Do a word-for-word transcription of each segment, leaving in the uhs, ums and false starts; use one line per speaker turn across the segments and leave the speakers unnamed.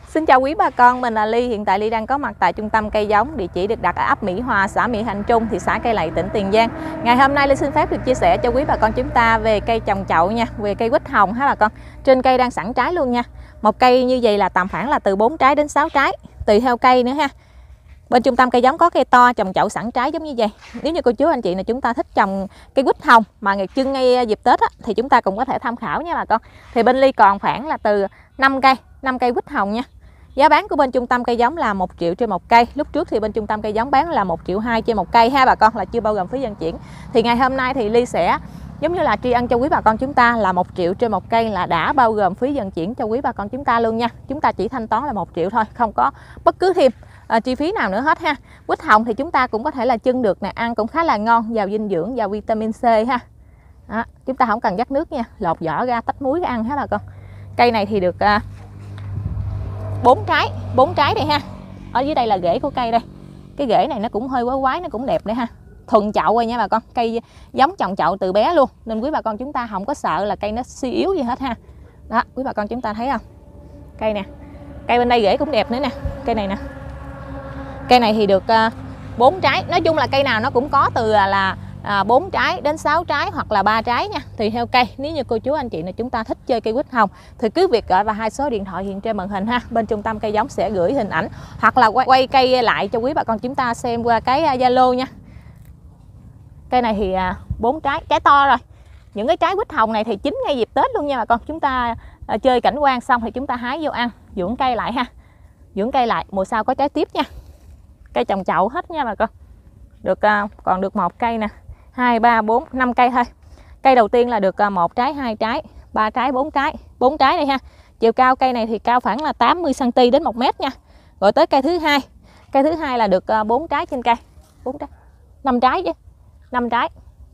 Xin chào quý bà con, mình là Ly. Hiện tại Ly đang có mặt tại trung tâm cây giống, địa chỉ được đặt ở ấp Mỹ Hòa, xã Mỹ Hạnh Trung, thị xã Cây Lậy, tỉnh Tiền Giang. Ngày hôm nay Ly xin phép được chia sẻ cho quý bà con chúng ta về cây trồng chậu nha, về cây quýt hồng ha bà con. Trên cây đang sẵn trái luôn nha. Một cây như vậy là tầm khoảng là từ bốn trái đến sáu trái, tùy theo cây nữa ha. Bên trung tâm cây giống có cây to trồng chậu sẵn trái giống như vậy. Nếu như cô chú anh chị là chúng ta thích trồng cây quýt hồng mà ngày trưng ngay dịp Tết á, thì chúng ta cũng có thể tham khảo nha bà con. Thì bên Ly còn khoảng là từ năm cây, năm cây quýt hồng nha. Giá bán của bên trung tâm cây giống là một triệu trên một cây. Lúc trước thì bên trung tâm cây giống bán là một triệu hai trên một cây ha bà con, là chưa bao gồm phí vận chuyển. Thì ngày hôm nay thì Ly sẽ giống như là tri ân cho quý bà con chúng ta là một triệu trên một cây, là đã bao gồm phí vận chuyển cho quý bà con chúng ta luôn nha. Chúng ta chỉ thanh toán là một triệu thôi, không có bất cứ thêm à, chi phí nào nữa hết ha. Quýt hồng thì chúng ta cũng có thể là chưng được nè, ăn cũng khá là ngon, giàu dinh dưỡng, giàu vitamin C ha. Đó, chúng ta không cần dắt nước nha, lột vỏ ra tách muối ăn ha bà con. Cây này thì được à, bốn trái, bốn trái đây ha. Ở dưới đây là rễ của cây đây. Cái rễ này nó cũng hơi quái quái, nó cũng đẹp đây ha. Thuần chậu rồi nha bà con, cây giống trồng chậu từ bé luôn, nên quý bà con chúng ta không có sợ là cây nó suy yếu gì hết ha. Đó, quý bà con chúng ta thấy không? Cây nè, cây bên đây rễ cũng đẹp nữa nè, cây này nè. Cây này thì được bốn uh, trái. Nói chung là cây nào nó cũng có từ là bốn à, trái đến sáu trái hoặc là ba trái nha, tùy theo cây. Nếu như cô chú anh chị này chúng ta thích chơi cây quýt hồng thì cứ việc gọi vào hai số điện thoại hiện trên màn hình ha. Bên trung tâm cây giống sẽ gửi hình ảnh hoặc là quay, quay cây lại cho quý bà con chúng ta xem qua cái Zalo nha. Cây này thì bốn à, trái, trái to rồi. Những cái trái quýt hồng này thì chín ngay dịp Tết luôn nha bà con. Chúng ta à, chơi cảnh quan xong thì chúng ta hái vô ăn, dưỡng cây lại ha. Dưỡng cây lại, mùa sau có trái tiếp nha. Cây trồng chậu hết nha bà con. Được à, còn được một cây nè, hai, ba, bốn, năm cây thôi. Cây đầu tiên là được một trái, hai trái, ba trái, bốn trái, bốn trái đây ha. Chiều cao cây này thì cao khoảng là tám mươi xăng ti mét đến một mét nha. Rồi tới cây thứ hai. Cây thứ hai là được bốn trái trên cây. bốn trái. năm trái chứ. năm trái.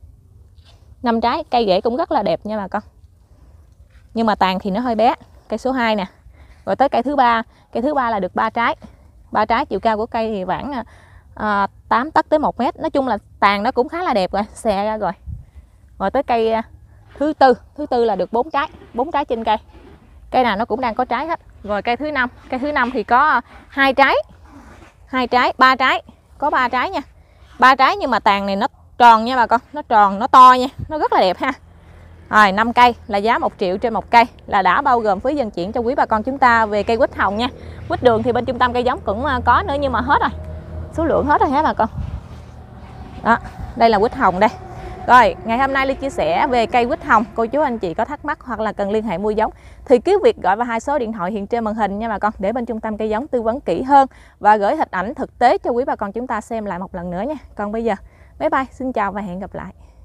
năm trái, cây rễ cũng rất là đẹp nha bà con. Nhưng mà tàn thì nó hơi bé. Cây số hai nè. Rồi tới cây thứ ba, cây thứ ba là được ba trái. ba trái, chiều cao của cây thì khoảng À, tám tấc tới một mét. Nói chung là tàn nó cũng khá là đẹp rồi, xè ra rồi. Rồi tới cây thứ tư, thứ tư là được bốn trái, bốn trái trên cây. Cây nào nó cũng đang có trái hết. Rồi cây thứ năm, cây thứ năm thì có hai trái, hai trái, ba trái, có ba trái nha, ba trái nhưng mà tàn này nó tròn nha bà con, nó tròn, nó to nha, nó rất là đẹp ha. Rồi năm cây là giá một triệu trên một cây, là đã bao gồm phí vận chuyển cho quý bà con chúng ta về cây quýt hồng nha. Quýt đường thì bên trung tâm cây giống cũng có nữa nhưng mà hết rồi, số lượng hết rồi hả bà con. Đó, đây là quýt hồng đây. Rồi, ngày hôm nay Ly chia sẻ về cây quýt hồng. Cô chú anh chị có thắc mắc hoặc là cần liên hệ mua giống thì cứ việc gọi vào hai số điện thoại hiện trên màn hình nha bà con, để bên trung tâm cây giống tư vấn kỹ hơn và gửi hình ảnh thực tế cho quý bà con chúng ta xem lại một lần nữa nha. Còn bây giờ, bye bye, xin chào và hẹn gặp lại.